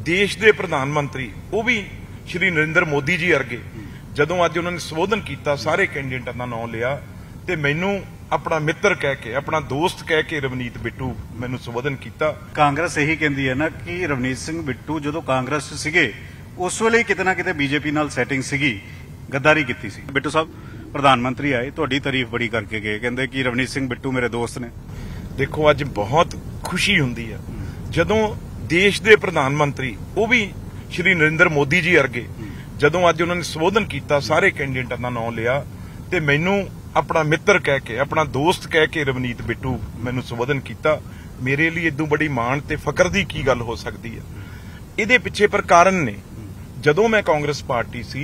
देश के प्रधानमंत्री वो भी श्री नरेंद्र मोदी जी वर्गे जदों अज उन्होंने संबोधन किया सारे कैंਡੀਡੇਟਾਂ का नाम लिया तो मैनू अपना मित्र कह के अपना दोस्त कह के रवनीत बिट्टू मैनू संबोधन किया। कांग्रेस यही कहती है ना कि रवनीत सिंह बिट्टू जो कांग्रेस सीगे उस वेले किते ना किते बीजेपी नाल सैटिंग सीगी, गद्दारी की सी। बिट्टू साहब प्रधानमंत्री आए तुहाडी तारीफ बड़ी करके गए, कहते कि रवनीत सिंह बिट्टू मेरे दोस्त ने। देखो अज बहुत खुशी हुंदी है जदों देश के प्रधानमंत्री वो भी श्री नरेंद्र मोदी जी वर्गे जदों अज उन्होंने संबोधन किया सारे कैंਡੀਡੇਟਾਂ का नाम लिया तो मैनू अपना मित्र कह के अपना दोस्त कह के रवनीत बिट्टू मैनू संबोधन किया। मेरे लिए इदों बड़ी माण ते फकर दी की गल हो सकती है। इहदे पिछे पर कारण ने जदों मैं कांग्रेस पार्टी सी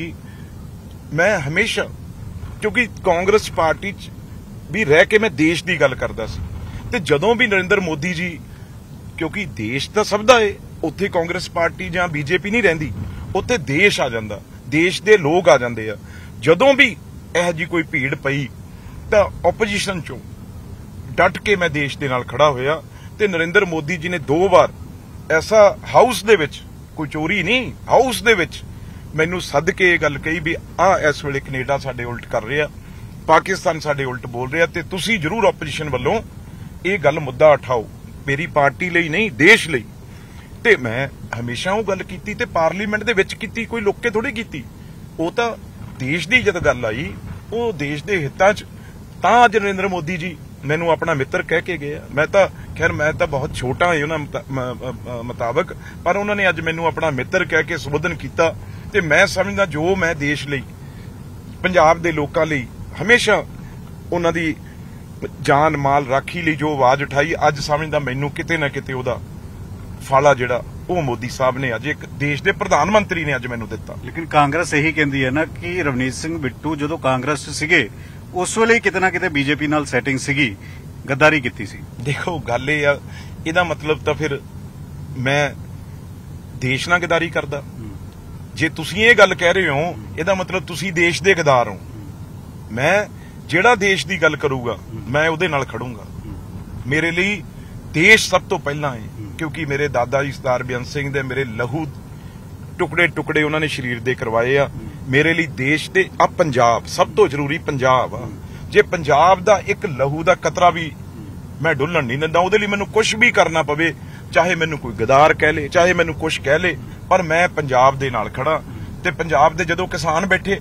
मैं हमेशा क्योंकि कांग्रेस पार्टी च भी रह के मैं देश की गल करदा सी ते जदों भी नरेंद्र मोदी जी क्योंकि देश तो सब दा है उत्थे कांग्रेस पार्टी जां बीजेपी नहीं रहिंदी उत्थे देश आ जांदा, देश दे लोग आ जांदे आ। जदों भी यह जी कोई भीड़ पई तो ओपोजिशन चों डट के मैं देश दे नाल खड़ा होया ते नरेंद्र मोदी जी ने 2 बार ऐसा हाउस दे विच कोई चोरी नहीं हाउस दे विच मैनू सद के ये गल कही भी इस वेले कनेडा साडे उल्ट कर रहा, पाकिस्तान साडे उल्ट बोल रहा ते तुसीं जरूर ओपोजिशन वल्लों ये गल मुद्दा उठाओ, मेरी पार्टी लई नहीं देश लई। ते मैं हमेशा वो गल कीती ते पार्लीमेंट दे विच कीती, कोई लुक के थोड़ी कीती। वो तो देश की जद गल आई वो देश के हितां च तां अज नरेंद्र मोदी जी मैनू अपना मित्र कह के गए। मैं तो खैर मैं तो बहुत छोटा है उन्होंने मुताबक पर उन्होंने अज मैनू अपना मित्र कह के संबोधन किया ते मैं समझदा जो मैं देश लई पंजाब दे लोकां लई हमेशा उन्हां दी जान माल राखी लई जो आवाज उठाई अज समझदा मैनू किते ना किते उहदा फाला जिहड़ा वो मोदी साहब ने अज एक देश के प्रधानमंत्री ने अज मैनू दिता। लेकिन कांग्रेस यही कहती है ना कि रवनीत सिंह बिट्टू जो कांग्रेस सीगे उस वेले किते ना किते बीजेपी नाल सैटिंग सीगी, गद्दारी की सी। देखो गल इहदा मतलब तो फिर मैं देश नाल गद्दारी करदा जे तुसीं ये गल कह रहे हो इहदा मतलब तुसीं देश दे गद्दार हो। मैं जिहड़ा देश की गल करूगा मैं उहदे नाल खड़ूंगा। मेरे लिए देश सब तो पहला है क्योंकि मेरे दादा जी सरदार बेअंत सिंह दे मेरे लहू टुकड़े टुकड़े उन्होंने शरीर दे करवाए आ। मेरे लिए देश दे अब पंजाब सब तो जरूरी पंजाब आ। जे पंजाब दा एक लहू दा कतरा भी मैं डुलन नहीं दिंदा, उहदे लई मैनूं कुछ भी करना पवे, चाहे मैनूं कोई गदार कह ले चाहे मैनूं कुछ कह ले, पर मैं पंजाब दे नाल खड़ा। ते पंजाब दे जदों किसान बैठे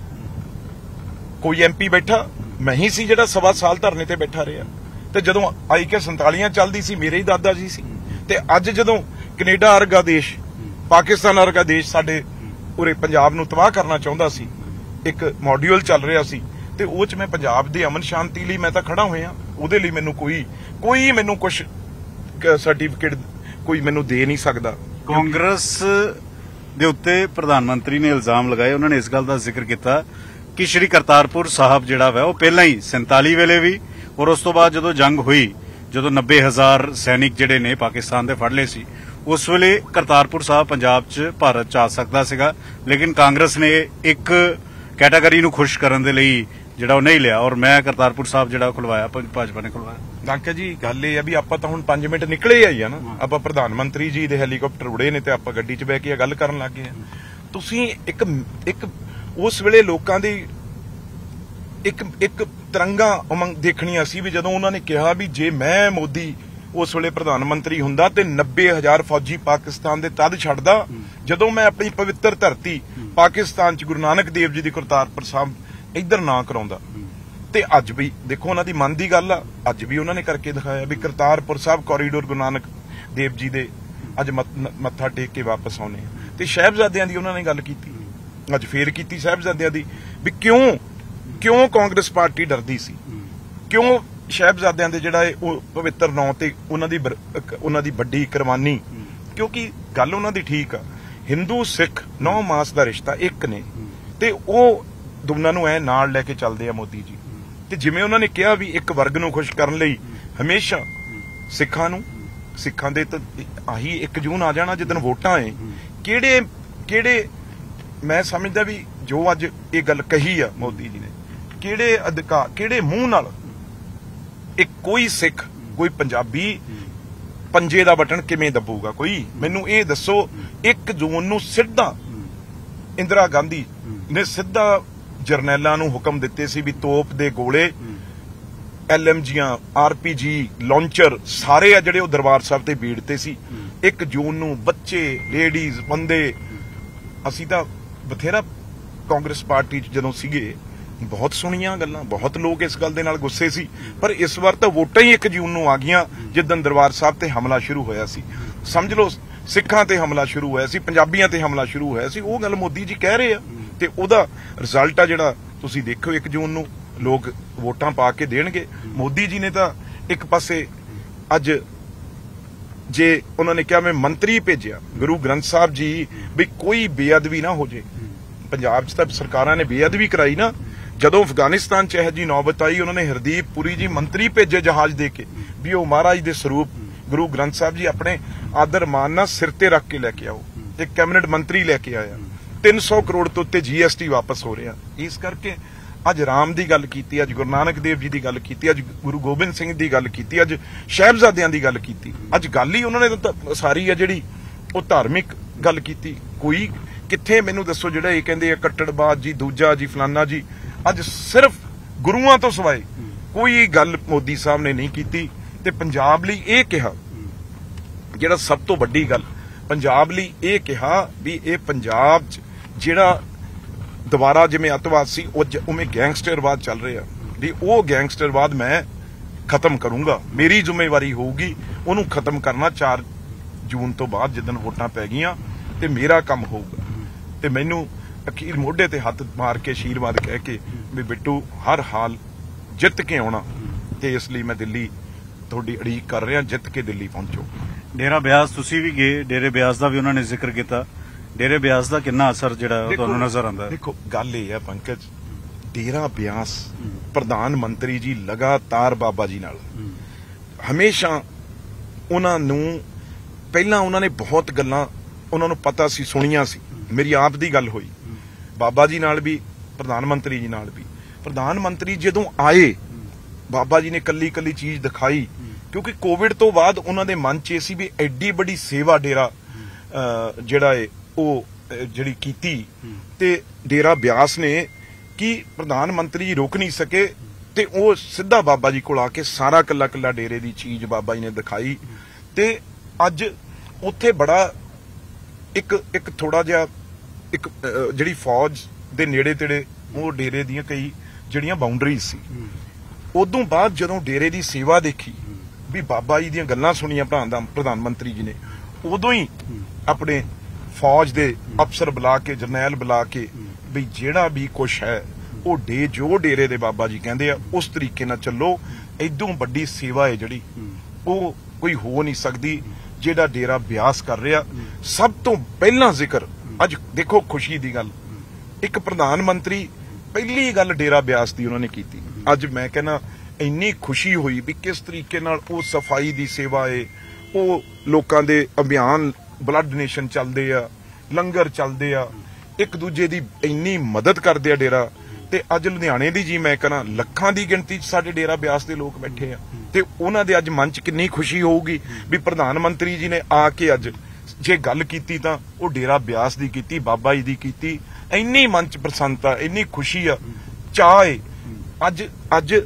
कोई MP बैठा मैं ही सी जिहड़ा 1.25 साल धरने ते बैठा रहा ते जदों आई के 47 चलदी सी मेरे ही दादा जी सी ते अज जदों कनेडा वर्गा देश पाकिस्तान वर्गा देश साडे उरे पंजाब नूं तबाह करना चाहुंदा सी, एक मॉड्यूल चल रहा सी ते ओह च मैं पंजाब दी अमन शांति लई मैं तां खड़ा होया। उहदे लई मैनूं कोई मैनूं कुछ सर्टिफिकेट कोई मैनूं दे नहीं सकदा। कांग्रेस दे उत्ते प्रधानमंत्री ने इल्जाम लगाए, उन्होंने इस गल का जिक्र किया कि श्री करतारपुर साहब जिहड़ा वा ओह पहलां ही 47 वेले भी और उस तो बाद जदों जंग हुई जदों 90,000 सैनिक जिहड़े ने पाकिस्तान दे फड़ लए सी उस वेले करतारपुर साहब पंजाब च भारत च आ सकदा सीगा, लेकिन कांग्रेस ने एक कैटागरी नूं खुश करन दे लई जिहड़ा नहीं लिया और मैं करतारपुर साहब जिहड़ा खुलवाया भाजपा ने खुलवाया। डांका जी गल ये भी आपां तां हुण 5 मिनट निकले ही आ ना, आपां प्रधानमंत्री जी दे हैलीकाप्टर उड़े ने ते आपां गड्डी च बैठ के गल करन लग गए। तुसीं एक उस वेले लोकां दी एक तिरंगा उमंग देखनी सी भी जदों उन्होंने कहा भी जे मैं मोदी उस वेले प्रधानमंत्री हुंदा ते 90,000 फौजी पाकिस्तान दे तद छड्डदा जदों मैं अपनी पवित्र धरती पाकिस्तान च गुरु नानक देव जी दी करतारपुर साहब इधर ना कराउंदा। ते अज भी देखो उन्हां दी मन दी गल आ, अज भी उन्होंने करके दिखाया भी करतारपुर साहब कॉरीडोर गुरु नानक देव जी दे अज मत्था टेक के वापस आउने ते साहिबजादियां दी उन्होंने गल कीती, अज फेर कीती साहिबजादियां दी भी क्यों कांग्रेस पार्टी डरदी सी, क्यों साहिबजादियां दे जिहड़ा ओह पवित्र नौं ते उन्हां दी वड्डी कुर्बानी, क्योंकि गल उन्हां दी ठीक आ हिंदू सिख 9 मास दा रिश्ता एक ने ते ओह दोनां नूं ऐ नाल लैके चलदे आ मोदी जी। ते जिवें उन्होंने कहा भी एक वर्ग नूं खुश करन लई हमेशा सिखां दे तां आही 1 जून आ जाना जिदन वोटां है किहड़े मैं समझदा भी जो अज ये गल कही आ मोदी जी ने किहड़े अधिकार किहड़े मूंह नाल एक कोई सिख कोई पंजाबी ਪੰਜੇ ਦਾ ਬਟਨ ਕਿਵੇਂ ਦੱਬੂਗਾ ਕੋਈ? ਮੈਨੂੰ ਇਹ ਦੱਸੋ। 1 ਜੂਨ ਨੂੰ ਸਿੱਧਾ ਇੰਦਰਾ ਗਾਂਧੀ ਨੇ ਸਿੱਧਾ ਜਰਨੈਲਾਂ ਨੂੰ ਹੁਕਮ ਦਿੱਤੇ ਸੀ ਵੀ ਤੋਪ ਦੇ ਗੋਲੇ, LMGਆਂ, RPG, ਲਾਂਚਰ ਸਾਰੇ ਆ ਜਿਹੜੇ ਉਹ ਦਰਬਾਰ ਸਾਹਿਬ ਤੇ ਬੀੜਤੇ ਸੀ। 1 ਜੂਨ ਨੂੰ ਬੱਚੇ, ਲੇਡੀਜ਼, ਬੰਦੇ, ਅਸੀਂ ਤਾਂ ਬਥੇਰਾ ਕਾਂਗਰਸ ਪਾਰਟੀ 'ਚ ਜਦੋਂ ਸੀਗੇ ਬਹੁਤ ਸੁਣੀਆਂ ਗੱਲਾਂ, ਬਹੁਤ ਲੋਕ ਇਸ ਗੱਲ ਦੇ ਨਾਲ ਗੁੱਸੇ ਸੀ, ਪਰ ਇਸ ਵਾਰ ਤਾਂ ਵੋਟਾਂ ਹੀ 1 ਜੂਨ ਨੂੰ ਆ ਗਈਆਂ ਜਿੱਦਣ ਦਰਬਾਰ ਸਾਹਿਬ ਤੇ ਹਮਲਾ ਸ਼ੁਰੂ ਹੋਇਆ ਸੀ। ਸਮਝ ਲਓ ਸਿੱਖਾਂ ਤੇ ਹਮਲਾ ਸ਼ੁਰੂ ਹੋਇਆ ਸੀ, ਪੰਜਾਬੀਆਂ ਤੇ ਹਮਲਾ ਸ਼ੁਰੂ ਹੋਇਆ ਸੀ। ਉਹ ਗੱਲ ਮੋਦੀ ਜੀ ਕਹਿ ਰਹੇ ਆ ਤੇ ਉਹਦਾ ਰਿਜ਼ਲਟ ਆ ਜਿਹੜਾ ਤੁਸੀਂ ਦੇਖੋ 1 ਜੂਨ ਨੂੰ ਲੋਕ ਵੋਟਾਂ ਪਾ ਕੇ ਦੇਣਗੇ। ਮੋਦੀ ਜੀ ਨੇ ਤਾਂ ਇੱਕ ਪਾਸੇ ਅੱਜ ਜੇ ਉਹਨਾਂ ਨੇ ਕਿਹਾ ਮੈਂ ਮੰਤਰੀ ਭੇਜਿਆ ਗੁਰੂ ਗ੍ਰੰਥ ਸਾਹਿਬ ਜੀ ਵੀ ਕੋਈ ਬੇਅਦਬੀ ਨਾ ਹੋ ਜੇ। ਪੰਜਾਬ 'ਚ ਤਾਂ ਸਰਕਾਰਾਂ ਨੇ ਬੇਅਦਬੀ ਕਰਾਈ ਨਾ। ਜਦੋਂ ਅਫਗਾਨਿਸਤਾਨ 'ਚ ਇਹ ਜੀ ਨੌਬਤ ਆਈ, ਉਹਨਾਂ ਨੇ ਹਰਦੀਪ ਪੁਰੀ ਜੀ ਮੰਤਰੀ ਭੇਜੇ ਜਹਾਜ਼ ਦੇ ਕੇ ਵੀ ਉਹ ਮਹਾਰਾਜ ਦੇ ਸਰੂਪ ਗੁਰੂ ਗ੍ਰੰਥ ਸਾਹਿਬ ਜੀ ਆਪਣੇ ਆਦਰ ਮਾਨ ਨਾਲ ਸਿਰ ਤੇ ਰੱਖ ਕੇ ਲੈ ਕੇ ਆਓ। ਇੱਕ ਕੈਬਨਿਟ ਮੰਤਰੀ ਲੈ ਕੇ ਆਇਆ। 300 ਕਰੋੜ ਤੋਂ ਉੱਤੇ GST ਵਾਪਸ ਹੋ ਰਿਹਾ। ਇਸ ਕਰਕੇ ਅੱਜ ਰਾਮ ਦੀ ਗੱਲ ਕੀਤੀ, ਅੱਜ ਗੁਰੂ ਨਾਨਕ ਦੇਵ ਜੀ ਦੀ ਗੱਲ ਕੀਤੀ, ਅੱਜ ਗੁਰੂ ਗੋਬਿੰਦ ਸਿੰਘ ਦੀ ਗੱਲ ਕੀਤੀ, ਅੱਜ ਸਾਹਿਬਜ਼ਾਦਿਆਂ ਦੀ ਗੱਲ ਕੀਤੀ। ਅੱਜ ਗੱਲ ਹੀ ਉਹਨਾਂ ਨੇ ਤਾਂ ਸਾਰੀ ਆ ਜਿਹੜੀ ਉਹ ਧਾਰਮਿਕ ਗੱਲ ਕੀਤੀ। ਕੋਈ ਕਿੱਥੇ ਮੈਨੂੰ ਦੱਸੋ ਜਿਹੜਾ ਇਹ ਕਹਿੰਦੇ ਆ ਕੱਟੜਬਾਜ਼ ਜੀ, ਦੂਜਾ ਜੀ, ਫਲਾਨਾ ਜੀ। ਅੱਜ ਸਿਰਫ ਗੁਰੂਆਂ ਤੋਂ ਸਿਵਾਏ ਕੋਈ ਗੱਲ ਮੋਦੀ ਸਾਹਿਬ ਨੇ ਨਹੀਂ ਕੀਤੀ। ਤੇ ਪੰਜਾਬ ਲਈ ਇਹ ਕਿਹਾ, ਜਿਹੜਾ ਸਭ ਤੋਂ ਵੱਡੀ ਗੱਲ ਪੰਜਾਬ ਲਈ ਇਹ ਕਿਹਾ ਵੀ ਇਹ ਪੰਜਾਬ 'ਚ ਜਿਹੜਾ ਦੁਬਾਰਾ ਜਿਵੇਂ ਅੱਤਵਾਦ ਸੀ ਉਵੇਂ ਗੈਂਗਸਟਰਵਾਦ ਚੱਲ ਰਿਹਾ ਵੀ ਉਹ ਗੈਂਗਸਟਰਵਾਦ ਮੈਂ ਖਤਮ ਕਰੂੰਗਾ। ਮੇਰੀ ਜ਼ਿੰਮੇਵਾਰੀ ਹੋਊਗੀ ਉਹਨੂੰ ਖਤਮ ਕਰਨਾ। 4 ਜੂਨ ਤੋਂ ਬਾਅਦ ਜਿੱਦਣ ਵੋਟਾਂ ਪੈ ਗਈਆਂ ਤੇ ਮੇਰਾ ਕੰਮ ਹੋਊਗਾ। ਤੇ ਮੈਨੂੰ ਅਖੀਰ ਮੋਢੇ ਤੇ ਹੱਥ ਮਾਰ ਕੇ ਆਸ਼ੀਰਵਾਦ ਕਹਿ ਕੇ ਵੀ ਬਿੱਟੂ ਹਰ ਹਾਲ ਜਿੱਤ ਕੇ ਆਉਣਾ, ਤੇ ਇਸ ਲਈ ਮੈਂ ਦਿੱਲੀ ਤੁਹਾਡੀ ਉਡੀਕ ਕਰ ਰਿਹਾ, ਜਿੱਤ ਕੇ ਦਿੱਲੀ ਪਹੁੰਚੋ। ਡੇਰਾ ਬਿਆਸ ਤੁਸੀਂ ਵੀ ਗਏ, ਡੇਰੇ ਬਿਆਸ ਦਾ ਵੀ ਉਹਨਾਂ ਨੇ ਜ਼ਿਕਰ ਕੀਤਾ। ਡੇਰੇ ਬਿਆਸ ਦਾ ਕਿੰਨਾ ਅਸਰ ਜਿਹੜਾ ਤੁਹਾਨੂੰ ਨਜ਼ਰ ਆਉਂਦਾ? ਦੇਖੋ ਗੱਲ ਇਹ ਹੈ ਪੰਕਜ, ਡੇਰਾ ਬਿਆਸ ਪ੍ਰਧਾਨ ਮੰਤਰੀ ਜੀ ਲਗਾਤਾਰ ਬਾਬਾ ਜੀ ਨਾਲ ਹਮੇਸ਼ਾ ਉਹਨਾਂ ਨੂੰ ਪਹਿਲਾਂ ਉਹਨਾਂ ਨੇ ਬਹੁਤ ਗੱਲਾਂ ਉਹਨਾਂ ਨੂੰ ਪਤਾ ਸੀ, ਸੁਣੀਆਂ ਸੀ। ਮੇਰੀ ਆਪ ਦੀ ਗੱਲ ਹੋਈ ਬਾਬਾ ਜੀ ਨਾਲ ਵੀ, ਪ੍ਰਧਾਨ ਮੰਤਰੀ ਜੀ ਨਾਲ ਵੀ। ਪ੍ਰਧਾਨ ਮੰਤਰੀ ਜਦੋਂ ਆਏ ਬਾਬਾ ਜੀ ਨੇ ਕੱਲੀ ਕੱਲੀ ਚੀਜ਼ ਦਿਖਾਈ, ਕਿਉਂਕਿ ਕੋਵਿਡ ਤੋਂ ਬਾਅਦ ਉਹਨਾਂ ਦੇ ਮਨ 'ਚ ਇਹ ਸੀ ਵੀ ਐਡੀ ਵੱਡੀ ਸੇਵਾ ਡੇਰਾ ਜਿਹੜਾ ਏ ਉਹ ਜਿਹੜੀ ਕੀਤੀ ਤੇ ਡੇਰਾ ਬਿਆਸ ਨੇ ਕਿ ਪ੍ਰਧਾਨ ਮੰਤਰੀ ਜੀ ਰੋਕ ਨਹੀਂ ਸਕੇ ਤੇ ਉਹ ਸਿੱਧਾ ਬਾਬਾ ਜੀ ਕੋਲ ਆ ਕੇ ਸਾਰਾ ਕੱਲਾ ਕੱਲਾ ਡੇਰੇ ਦੀ ਚੀਜ਼ ਬਾਬਾ ਜੀ ਨੇ ਦਿਖਾਈ। ਤੇ ਅੱਜ ਉੱਥੇ ਬੜਾ ਇੱਕ ਥੋੜਾ ਜਿਹਾ ਇੱਕ ਜਿਹੜੀ ਫੌਜ ਦੇ ਨੇੜੇ ਤੇੜੇ ਉਹ ਡੇਰੇ ਦੀਆਂ ਕਈ ਜਿਹੜੀਆਂ ਬਾਉਂਡਰੀਜ਼ ਸੀ। ਉਦੋਂ ਬਾਅਦ ਜਦੋਂ ਡੇਰੇ ਦੀ ਸੇਵਾ ਦੇਖੀ ਵੀ ਬਾਬਾ ਜੀ ਦੀਆਂ ਗੱਲਾਂ ਸੁਣੀਆਂ ਪ੍ਰਧਾਨ ਮੰਤਰੀ ਜੀ ਨੇ, ਉਦੋਂ ਹੀ ਆਪਣੇ ਫੌਜ ਦੇ ਅਫਸਰ ਬੁਲਾ ਕੇ, ਜਰਨੈਲ ਬੁਲਾ ਕੇ ਵੀ ਜਿਹੜਾ ਵੀ ਕੁਛ ਹੈ ਉਹ ਜੋ ਡੇਰੇ ਦੇ ਬਾਬਾ ਜੀ ਕਹਿੰਦੇ ਆ ਉਸ ਤਰੀਕੇ ਨਾਲ ਚੱਲੋ। ਏਦੋਂ ਵੱਡੀ ਸੇਵਾ ਹੈ ਜਿਹੜੀ ਉਹ ਕੋਈ ਹੋ ਨਹੀਂ ਸਕਦੀ ਜਿਹੜਾ ਡੇਰਾ ਬਿਆਸ ਕਰ ਰਿਹਾ। ਸਭ ਤੋਂ ਪਹਿਲਾਂ ਜ਼ਿਕਰ ਅੱਜ ਦੇਖੋ ਖੁਸ਼ੀ ਦੀ ਗੱਲ, ਇੱਕ ਪ੍ਰਧਾਨ ਮੰਤਰੀ ਪਹਿਲੀ ਗੱਲ ਡੇਰਾ ਬਿਆਸ ਦੀ ਉਹਨਾਂ ਨੇ ਕੀਤੀ। ਅੱਜ ਮੈਂ ਕਹਿੰਦਾ ਇੰਨੀ ਖੁਸ਼ੀ ਹੋਈ ਵੀ ਕਿਸ ਤਰੀਕੇ ਨਾਲ ਉਹ ਸਫਾਈ ਦੀ ਸੇਵਾ ਏ, ਉਹ ਲੋਕਾਂ ਦੇ ਅਭਿਆਨ ਬਲੱਡ ਡੋਨੇਸ਼ਨ ਚੱਲਦੇ ਆ, ਲੰਗਰ ਚੱਲਦੇ ਆ, ਇੱਕ ਦੂਜੇ ਦੀ ਇੰਨੀ ਮਦਦ ਕਰਦੇ ਆ ਡੇਰਾ। ਤੇ ਅੱਜ ਲੁਧਿਆਣੇ ਦੀ ਜੀ ਮੈਂ ਕਹਿੰਦਾ ਲੱਖਾਂ ਦੀ ਗਿਣਤੀ 'ਚ ਸਾਡੇ ਡੇਰਾ ਬਿਆਸ ਦੇ ਲੋਕ ਬੈਠੇ ਆ ਤੇ ਉਹਨਾਂ ਦੇ ਅੱਜ ਮਨ 'ਚ ਕਿੰਨੀ ਖੁਸ਼ੀ ਹੋਊਗੀ ਵੀ ਪ੍ਰਧਾਨ ਮੰਤਰੀ ਜੀ ਨੇ ਆ ਕੇ ਅੱਜ ਜੇ ਗੱਲ ਕੀਤੀ ਤਾਂ ਉਹ ਡੇਰਾ ਬਿਆਸ ਦੀ ਕੀਤੀ, ਬਾਬਾ ਜੀ ਦੀ ਕੀਤੀ। ਇੰਨੀ ਮਨ 'ਚ ਪ੍ਰਸੰਨਤਾ, ਇੰਨੀ ਖੁਸ਼ੀ ਆ, ਚਾਅ ਏ। ਅੱਜ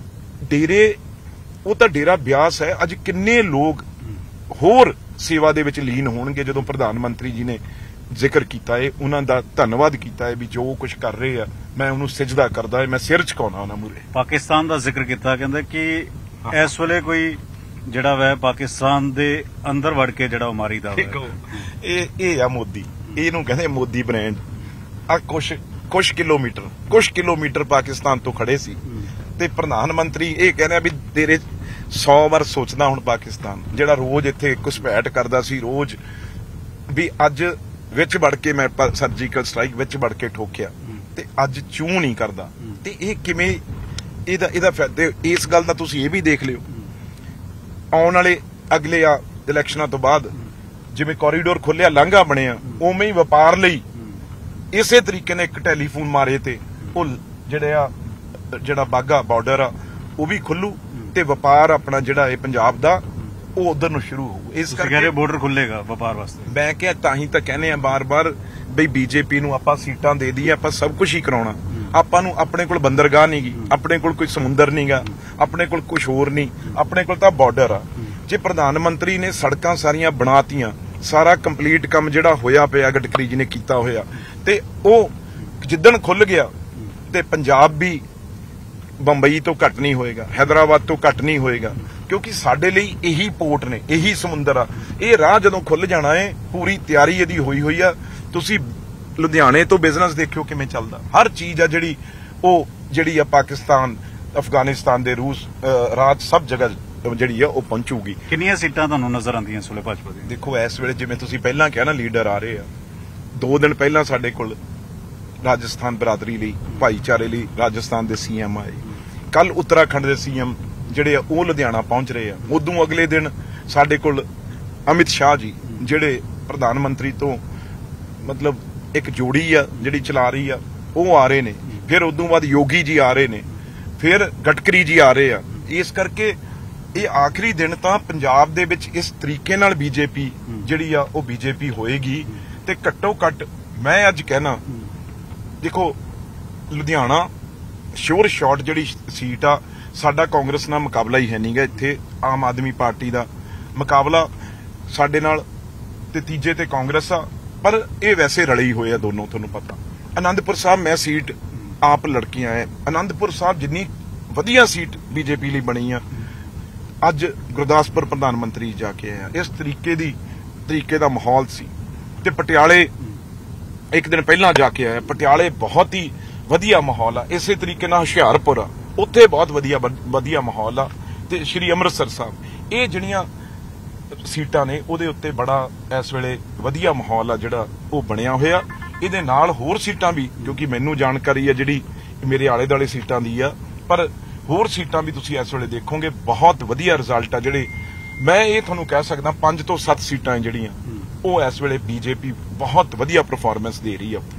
ਡੇਰੇ ਉਹ ਤਾਂ ਡੇਰਾ ਬਿਆਸ ਹੈ, ਅੱਜ ਕਿੰਨੇ ਲੋਕ ਹੋਰ ਸੇਵਾ ਦੇ ਵਿੱਚ ਲੀਨ ਹੋਣਗੇ ਜਦੋਂ ਪ੍ਰਧਾਨ ਮੰਤਰੀ ਜੀ ਨੇ ਜ਼ਿਕਰ ਕੀਤਾ ਹੈ, ਉਹਨਾਂ ਦਾ ਧੰਨਵਾਦ ਕੀਤਾ ਹੈ ਵੀ ਜੋ ਕੁਝ ਕਰ ਰਹੇ ਆ ਮੈਂ ਉਹਨੂੰ ਸਿਜਦਾ ਕਰਦਾ ਹੈ, ਮੈਂ ਸਿਰ ਝੁਕਾਉਣਾ ਉਹਨਾਂ ਮੂਹਰੇ। ਪਾਕਿਸਤਾਨ ਦਾ ਜ਼ਿਕਰ ਕੀਤਾ, ਕਹਿੰਦੇ ਕਿ ਇਸ ਵੇਲੇ ਕੋਈ ਜਿਹੜਾ ਵੈ ਪਾਕਿਸਤਾਨ ਦੇ ਅੰਦਰ ਵੜ ਕੇ ਜਿਹੜਾ ਮਾਰੀ ਦਾ ਇਹ ਆ ਮੋਦੀ, ਇਹਨੂੰ ਕਹਿੰਦੇ ਮੋਦੀ ਬ੍ਰਾਂਡ। ਆ ਕੁਛ ਕਿਲੋਮੀਟਰ ਪਾਕਿਸਤਾਨ ਤੋਂ ਖੜੇ ਸੀ ਤੇ ਪ੍ਰਧਾਨ ਮੰਤਰੀ ਇਹ ਕਹਿੰਦੇ ਵੀ ਤੇਰੇ 100 ਵਾਰ ਸੋਚਦਾ ਹੁਣ ਪਾਕਿਸਤਾਨ ਜਿਹੜਾ ਰੋਜ਼ ਇੱਥੇ ਘੁਸਪੈਠ ਕਰਦਾ ਸੀ, ਰੋਜ਼ ਵੀ ਅੱਜ ਵਿੱਚ ਵੜ ਕੇ ਮੈਂ ਸਰਜੀਕਲ ਸਟ੍ਰਾਈਕ ਵਿੱਚ ਵੜ ਕੇ ਠੋਕਿਆ ਤੇ ਅੱਜ ਚੂੰ ਨਹੀਂ ਕਰਦਾ। ਤੇ ਇਹ ਕਿਵੇਂ ਇਹਦਾ ਫਾਇਦਾ, ਇਸ ਗੱਲ ਦਾ ਤੁਸੀਂ ਇਹ ਵੀ ਦੇਖ ਲਿਓ ਆਉਣ ਵਾਲੇ ਅਗਲੇ ਇਲੈਕਸ਼ਨਾਂ ਤੋਂ ਬਾਅਦ ਜਿਵੇਂ ਕੋਰੀਡੋਰ ਖੁੱਲਿਆ, ਲਾਂਘਾ ਬਣਿਆ, ਉਵੇਂ ਹੀ ਵਪਾਰ ਲਈ ਇਸੇ ਤਰੀਕੇ ਨਾਲ ਇੱਕ ਟੈਲੀਫੋਨ ਮਾਰੇ ਤੇ ਉਹ ਜਿਹੜਾ ਬਾਘਾ ਬਾਰਡਰ ਆ ਉਹ ਵੀ ਖੁੱਲੂ ਤੇ ਵਪਾਰ ਆਪਣਾ ਜਿਹੜਾ ਇਹ ਪੰਜਾਬ ਦਾ ਉਹ ਉਧਰ ਨੂੰ ਸ਼ੁਰੂ ਹੋਊ। ਇਸ ਕਰਕੇ ਕਰਕੇ ਬਾਰਡਰ ਖੁੱਲੇਗਾ ਵਪਾਰ ਵਾਸਤੇ। ਮੈਂ ਕਿਹਾ ਤਾਂ ਹੀ ਤਾਂ ਕਹਿੰਦੇ ਆ ਬਾਰ-ਬਾਰ ਬਈ ਬੀਜੇਪੀ ਨੂੰ ਆਪਾਂ ਸੀਟਾਂ ਦੇ ਦਈਏ, ਆਪਾਂ ਸਭ ਕੁਝ ਹੀ ਕਰਾਉਣਾ। ਆਪਾਂ ਨੂੰ ਆਪਣੇ ਕੋਲ ਬੰਦਰਗਾਹ ਨਹੀਂ ਗੀ, ਆਪਣੇ ਕੋਲ ਕੋਈ ਸਮੁੰਦਰ ਨਹੀਂਗਾ, ਆਪਣੇ ਕੋਲ ਕੁਝ ਹੋਰ ਨਹੀਂ, ਆਪਣੇ ਕੋਲ ਤਾਂ ਬਾਰਡਰ ਆ। ਜੇ ਪ੍ਰਧਾਨ ਮੰਤਰੀ ਨੇ ਸੜਕਾਂ ਸਾਰੀਆਂ ਬਣਾਤੀਆਂ, ਸਾਰਾ ਕੰਪਲੀਟ ਕੰਮ ਜਿਹੜਾ ਹੋਇਆ ਪਿਆ ਗਡਕਰੀ ਜੀ ਨੇ ਕੀਤਾ ਹੋਇਆ, ਤੇ ਉਹ ਜਿੱਦਣ ਖੁੱਲ ਗਿਆ ਤੇ ਪੰਜਾਬ ਵੀ ਬੰਬਈ ਤੋਂ ਘੱਟ ਨਹੀਂ ਹੋਏਗਾ, ਹੈਦਰਾਬਾਦ ਤੋਂ ਘੱਟ ਨਹੀਂ ਹੋਏਗਾ, ਕਿਉਂਕਿ ਸਾਡੇ ਲਈ ਇਹੀ ਪੋਰਟ ਨੇ, ਇਹੀ ਸਮੁੰਦਰ ਆ। ਇਹ ਰਾਹ ਜਦੋਂ ਖੁੱਲ ਜਾਣਾ ਹੈ, ਪੂਰੀ ਤਿਆਰੀ ਇਹਦੀ ਹੋਈ ਆ। ਤੁਸੀਂ ਲੁਧਿਆਣੇ ਤੋਂ ਬਿਜ਼ਨਸ ਦੇਖਿਓ ਕਿਵੇਂ ਚੱਲਦਾ, ਹਰ ਚੀਜ਼ ਆ ਜਿਹੜੀ ਆ ਪਾਕਿਸਤਾਨ, ਅਫਗਾਨਿਸਤਾਨ ਦੇ ਰੂਸ ਰਾਜ ਸਭ ਜਗ੍ਹਾ ਜਿਹੜੀ ਆ ਉਹ ਪਹੁੰਚੂਗੀ। ਕਿੰਨੀਆਂ ਸੀਟਾਂ ਤੁਹਾਨੂੰ ਨਜ਼ਰ ਆਉਂਦੀਆਂ ਇਸ ਵੇਲੇ ਭਾਜਪਾ ਦੀਆਂ? ਦੇਖੋ ਇਸ ਵੇਲੇ ਜਿਵੇਂ ਤੁਸੀਂ ਪਹਿਲਾਂ ਕਿਹਾ ਨਾ ਲੀਡਰ ਆ ਰਹੇ ਆ, 2 ਦਿਨ ਪਹਿਲਾਂ ਸਾਡੇ ਕੋਲ ਰਾਜਸਥਾਨ ਬਰਾਦਰੀ ਲਈ, ਭਾਈਚਾਰੇ ਲਈ ਰਾਜਸਥਾਨ ਦੇ ਸੀਐਮ ਆਏ, ਕੱਲ ਉੱਤਰਾਖੰਡ ਦੇ ਸੀਐਮ ਜਿਹੜੇ ਆ ਉਹ ਲੁਧਿਆਣਾ ਪਹੁੰਚ ਰਹੇ ਆ। ਉਦੋਂ ਅਗਲੇ ਦਿਨ ਸਾਡੇ ਕੋਲ ਅਮਿਤ ਸ਼ਾਹ ਜੀ ਜਿਹੜੇ ਪ੍ਰਧਾਨ ਮੰਤਰੀ ਤੋਂ ਮਤਲਬ ਇੱਕ ਜੋੜੀ ਆ ਜਿਹੜੀ ਚਲਾ ਰਹੀ ਆ, ਉਹ ਆ ਰਹੇ ਨੇ। ਫਿਰ ਉਦੋਂ ਬਾਅਦ ਯੋਗੀ ਜੀ ਆ ਰਹੇ ਨੇ, ਫਿਰ ਗਡਕਰੀ ਜੀ ਆ ਰਹੇ ਆ। ਇਸ ਕਰਕੇ ਇਹ ਆਖਰੀ ਦਿਨ ਤਾਂ ਪੰਜਾਬ ਦੇ ਵਿੱਚ ਇਸ ਤਰੀਕੇ ਨਾਲ ਬੀਜੇਪੀ ਜਿਹੜੀ ਆ ਉਹ ਬੀਜੇਪੀ ਹੋਏਗੀ। ਤੇ ਘੱਟੋ ਘੱਟ ਮੈਂ ਅੱਜ ਕਹਿਣਾ, ਦੇਖੋ ਲੁਧਿਆਣਾ ਸ਼ੋਰ ਸ਼ਾਟ ਜਿਹੜੀ ਸੀਟ ਆ, ਸਾਡਾ ਕਾਂਗਰਸ ਨਾਲ ਮੁਕਾਬਲਾ ਹੀ ਹੈ ਨਹੀਂਗਾ। ਇੱਥੇ ਆਮ ਆਦਮੀ ਪਾਰਟੀ ਦਾ ਮੁਕਾਬਲਾ ਸਾਡੇ ਨਾਲ ਤੇ ਤੀਜੇ ਤੇ ਕਾਂਗਰਸ ਆ, ਪਰ ਇਹ ਵੈਸੇ ਰਲੇ ਹੀ ਹੋਏ ਆ ਦੋਨੋਂ। ਤੁਹਾਨੂੰ ਪਤਾ ਆਨੰਦਪੁਰ ਸਾਹਿਬ ਮੈਂ ਸੀਟ ਆਪ ਲੜਕੀ ਆਇਆ, ਆਨੰਦਪੁਰ ਸਾਹਿਬ ਜਿੰਨੀ ਵਧੀਆ ਸੀਟ ਬੀਜੇਪੀ ਲਈ ਬਣੀ ਆ। ਅੱਜ ਗੁਰਦਾਸਪੁਰ ਪ੍ਰਧਾਨ ਮੰਤਰੀ ਜਾ ਕੇ ਆਇਆ, ਇਸ ਤਰੀਕੇ ਦਾ ਮਾਹੌਲ ਸੀ। ਤੇ ਪਟਿਆਲੇ ਇੱਕ ਦਿਨ ਪਹਿਲਾਂ ਜਾ ਕੇ ਆਇਆ, ਪਟਿਆਲੇ ਬਹੁਤ ਹੀ ਵਧੀਆ ਮਾਹੌਲ ਆ। ਇਸੇ ਤਰੀਕੇ ਨਾਲ ਹੁਸ਼ਿਆਰਪੁਰ ਆ, ਉੱਥੇ ਬਹੁਤ ਵਧੀਆ ਮਾਹੌਲ ਆ। ਤੇ ਸ਼੍ਰੀ ਅੰਮ੍ਰਿਤਸਰ ਸਾਹਿਬ, ਇਹ ਜਿਹੜੀਆਂ ਸੀਟਾਂ ਨੇ ਉਹਦੇ ਉੱਤੇ ਬੜਾ ਇਸ ਵੇਲੇ ਵਧੀਆ ਮਾਹੌਲ ਆ ਜਿਹੜਾ ਉਹ ਬਣਿਆ ਹੋਇਆ। ਇਹਦੇ ਨਾਲ ਹੋਰ ਸੀਟਾਂ ਵੀ, ਕਿਉਂਕਿ ਮੈਨੂੰ ਜਾਣਕਾਰੀ ਆ ਜਿਹੜੀ ਮੇਰੇ ਆਲੇ ਦੁਆਲੇ ਸੀਟਾਂ ਦੀ ਆ, ਪਰ ਹੋਰ ਸੀਟਾਂ ਵੀ ਤੁਸੀਂ ਇਸ ਵੇਲੇ ਦੇਖੋਗੇ ਬਹੁਤ ਵਧੀਆ ਰਿਜ਼ਲਟ ਆ। ਜਿਹੜੇ ਮੈਂ ਇਹ ਤੁਹਾਨੂੰ ਕਹਿ ਸਕਦਾ 5 ਤੋਂ 7 ਸੀਟਾਂ ਜਿਹੜੀਆਂ ਉਹ ਇਸ ਵੇਲੇ ਬੀਜੇਪੀ ਬਹੁਤ ਵਧੀਆ ਪਰਫਾਰਮੈਂਸ ਦੇ ਰਹੀ ਆ।